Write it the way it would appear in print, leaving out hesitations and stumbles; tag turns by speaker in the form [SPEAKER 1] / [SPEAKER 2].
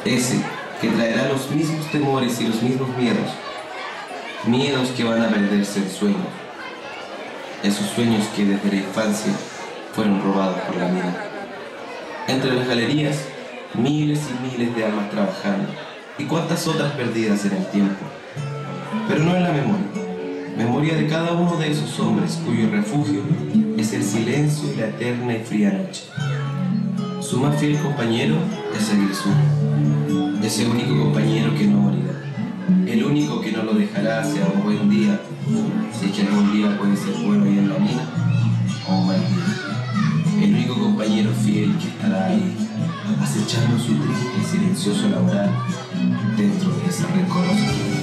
[SPEAKER 1] ese que traerá los mismos temores y los mismos miedos, miedos que van a perderse en sueños, esos sueños que desde la infancia fueron robados por la vida. Entre las galerías, miles y miles de almas trabajando, y cuántas otras perdidas en el tiempo, pero no en la memoria de cada uno de esos hombres cuyo refugio es el silencio y la eterna y fría noche. Su más fiel compañero es el Sur, ese único compañero que no morirá, el único que no lo dejará hacia un buen día, si es que algún día puede ser bueno y en la mina, o un mal día. El único compañero fiel que estará ahí, acechando su triste y silencioso laboral dentro de esa rencorosa.